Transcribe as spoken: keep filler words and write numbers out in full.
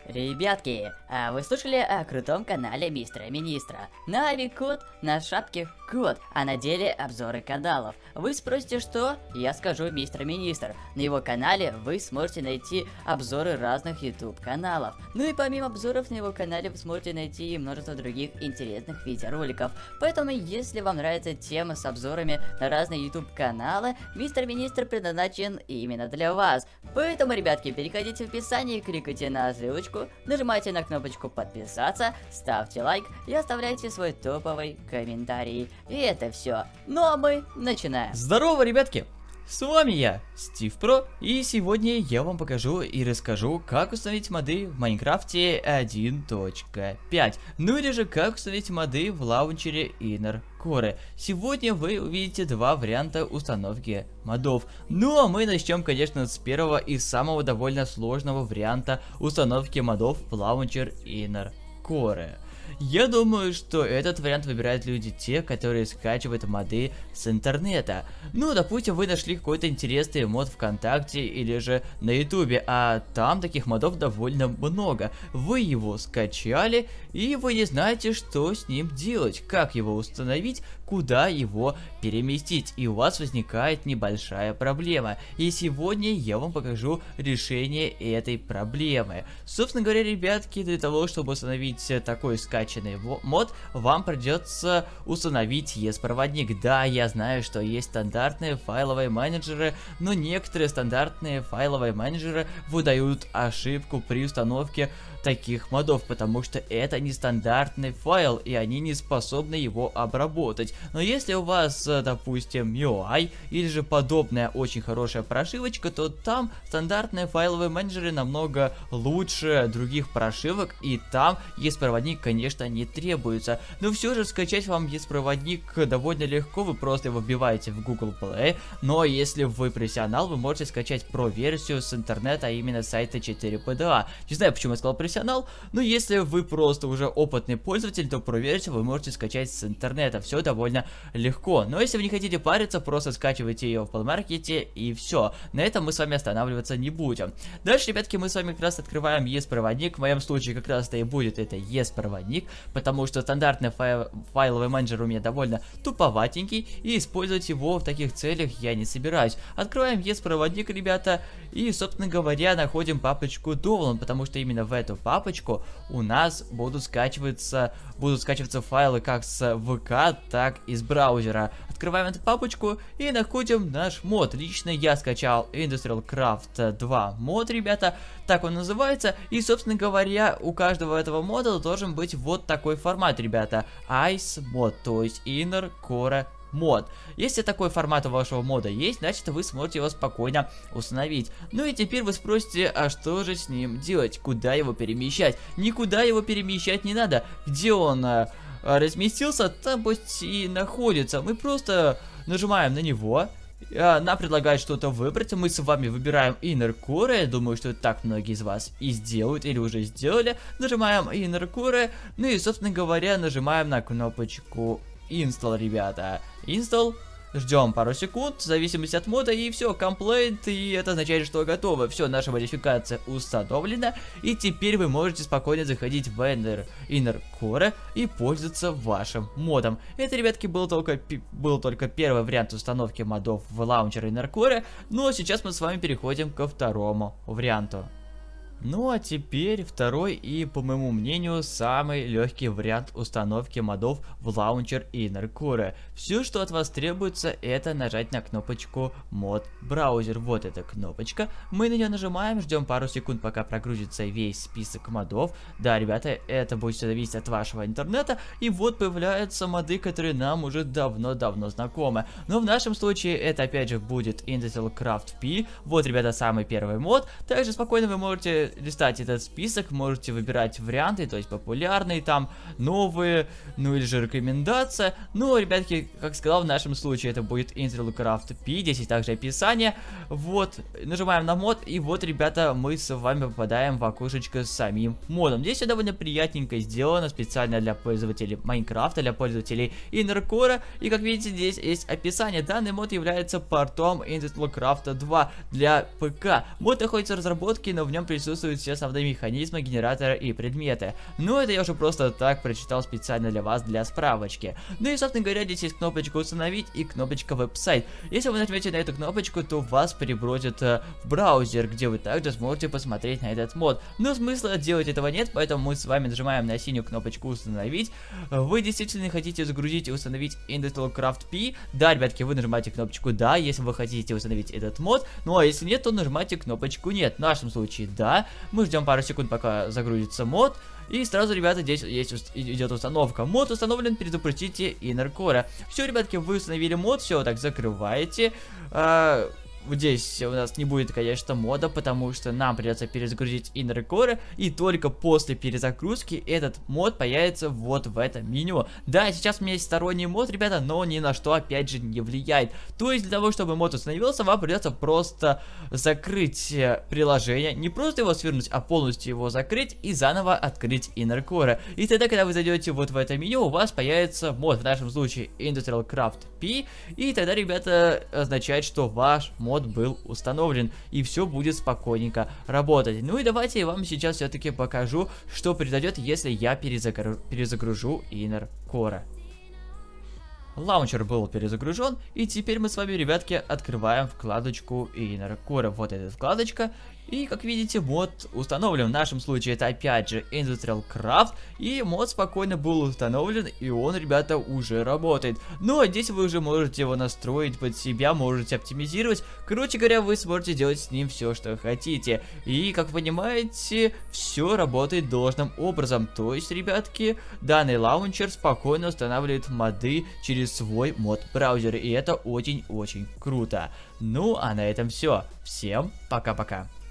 Ребятки, а вы слышали о крутом канале Мистера Министра? На Ави код, на шапке код, а на деле обзоры каналов. Вы спросите, что? Я скажу Мистер Министр. На его канале вы сможете найти обзоры разных YouTube каналов. Ну и помимо обзоров на его канале вы сможете найти и множество других интересных видеороликов. Поэтому, если вам нравится тема с обзорами на разные YouTube каналы, Мистер Министр предназначен именно для вас. Поэтому, ребятки, переходите в описание, кликайте на ссылочку, нажимайте на кнопочку подписаться, ставьте лайк и оставляйте свой топовый комментарий. И это все. Ну а мы начинаем. Здорово, ребятки! С вами я, Стив Про, и сегодня я вам покажу и расскажу, как установить моды в Майнкрафте один точка пять, ну или же как установить моды в лаунчере Inner Core. Сегодня вы увидите два варианта установки модов. Ну а мы начнем, конечно, с первого и самого довольно сложного варианта установки модов в лаунчер Inner Core. Я думаю, что этот вариант выбирают люди те, которые скачивают моды с интернета. Ну, допустим, вы нашли какой-то интересный мод ВКонтакте или же на Ютубе, а там таких модов довольно много. Вы его скачали, и вы не знаете, что с ним делать, как его установить, куда его переместить, и у вас возникает небольшая проблема. И сегодня я вам покажу решение этой проблемы. Собственно говоря, ребятки, для того, чтобы установить такой скачанный мод, вам придется установить и эс проводник. Да, я знаю, что есть стандартные файловые менеджеры, но некоторые стандартные файловые менеджеры выдают ошибку при установке таких модов, потому что это нестандартный файл, и они не способны его обработать. Но если у вас, допустим, ю ай или же подобная очень хорошая прошивочка, то там стандартные файловые менеджеры намного лучше других прошивок, и там и эс проводник, конечно, не требуется. Но все же скачать вам и эс проводник довольно легко, вы просто его вбиваете в Google Play. Но если вы профессионал, вы можете скачать про версию с интернета, а именно с сайта четыре пэ дэ а. Не знаю, почему я сказал профессионал. Но если вы просто уже опытный пользователь, то про версию вы можете скачать с интернета. Все довольно легко. Но если вы не хотите париться, просто скачивайте ее в плеймаркете и все. На этом мы с вами останавливаться не будем. Дальше, ребятки, мы с вами как раз открываем и эс проводник. В моем случае как раз-то и будет это и эс проводник, потому что стандартный файл, файловый менеджер у меня довольно туповатенький, и использовать его в таких целях я не собираюсь. Открываем и эс проводник, ребята, и, собственно говоря, находим папочку download, потому что именно в эту папочку у нас будут скачиваться, будут скачиваться файлы как с ВК, так и с браузера. Открываем эту папочку и находим наш мод. Лично я скачал Industrial Craft два мод, ребята, так он называется. И, собственно говоря, у каждого этого мода должен быть вот такой формат, ребята. Ice мод, то есть Inner Core мод. Если такой формат у вашего мода есть, значит вы сможете его спокойно установить. Ну и теперь вы спросите, а что же с ним делать? Куда его перемещать? Никуда его перемещать не надо. Где он а, разместился, там пусть и находится. Мы просто нажимаем на него. Нам предлагают что-то выбрать, мы с вами выбираем Inner Core. Я думаю, что так многие из вас и сделают или уже сделали. Нажимаем Inner Core, ну и, собственно говоря, нажимаем на кнопочку Install, ребята. Install. Ждем пару секунд, в зависимости от мода, и все, комплейт, и это означает, что готово. Все, наша модификация установлена, и теперь вы можете спокойно заходить в Inner, Inner Core и пользоваться вашим модом. Это, ребятки, был только, был только первый вариант установки модов в лаунчер Inner Core, но сейчас мы с вами переходим ко второму варианту. Ну а теперь второй и, по моему мнению, самый легкий вариант установки модов в лаунчер Inner Core. Все, что от вас требуется, это нажать на кнопочку мод браузер. Вот эта кнопочка. Мы на нее нажимаем, ждем пару секунд, пока прогрузится весь список модов. Да, ребята, это будет все зависеть от вашего интернета. И вот появляются моды, которые нам уже давно-давно знакомы. Но в нашем случае это опять же будет Industrial Craft P. Вот, ребята, самый первый мод. Также спокойно вы можете листать этот список, можете выбирать варианты, то есть популярные, там новые, ну или же рекомендация. Ну, ребятки, как сказал, в нашем случае это будет Industrial Craft P, здесь есть также описание. Вот, нажимаем на мод, и вот, ребята, мы с вами попадаем в окошечко с самим модом. Здесь все довольно приятненько сделано, специально для пользователей Майнкрафта, для пользователей Inner Core. И как видите, здесь есть описание. Данный мод является портом Industrial Craft два для ПК. Мод находится в разработке, но в нем присутствует присутствуют все основные механизмы генератора и предметы. Но это я уже просто так прочитал специально для вас, для справочки. Ну и, собственно говоря, здесь есть кнопочка «Установить» и кнопочка «Веб-сайт». Если вы нажмете на эту кнопочку, то вас перебросит э, в браузер, где вы также сможете посмотреть на этот мод. Но смысла делать этого нет, поэтому мы с вами нажимаем на синюю кнопочку «Установить». Вы действительно хотите загрузить и установить Industrial Craft P? Да, ребятки, вы нажимаете кнопочку «Да», если вы хотите установить этот мод. Ну а если нет, то нажимайте кнопочку «Нет». В нашем случае «Да». Мы ждем пару секунд, пока загрузится мод. И сразу, ребята, здесь есть, идет установка. Мод установлен, перезапустите Inner Core. Все, ребятки, вы установили мод, все, вот так закрываете. А, здесь у нас не будет, конечно, мода, потому что нам придется перезагрузить Inner Core, и только после перезагрузки этот мод появится вот в этом меню. Да, сейчас у меня есть сторонний мод, ребята, но он ни на что, опять же, не влияет. То есть, для того, чтобы мод установился, вам придется просто закрыть приложение, не просто его свернуть, а полностью его закрыть и заново открыть Inner Core. И тогда, когда вы зайдете вот в это меню, у вас появится мод, в нашем случае Industrial Craft P, и тогда, ребята, означает, что ваш мод был установлен, и все будет спокойненько работать. Ну и давайте я вам сейчас все-таки покажу, что произойдет, если я перезагру... перезагружу Inner Core. Лаунчер был перезагружен, и теперь мы с вами, ребятки, открываем вкладочку Inner Core. Вот эта вкладочка. И, как видите, мод установлен. В нашем случае это опять же Industrial Craft. И мод спокойно был установлен, и он, ребята, уже работает. Ну, а здесь вы уже можете его настроить под себя, можете оптимизировать. Короче говоря, вы сможете делать с ним все, что хотите. И, как вы понимаете, все работает должным образом. То есть, ребятки, данный лаунчер спокойно устанавливает моды через свой мод-браузер. И это очень-очень круто. Ну, а на этом все. Всем пока-пока.